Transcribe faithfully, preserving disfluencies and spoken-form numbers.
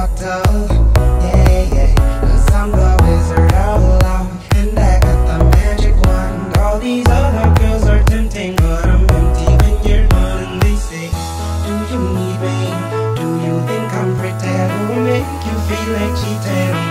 fucked up. Yeah, yeah, cause I'm the wizard of love, and I got the magic wand. All these other girls are tempting, but I'm empty when you're gone. And they say, do you need me? Do you think I'm pretend? Will make you feel like cheating?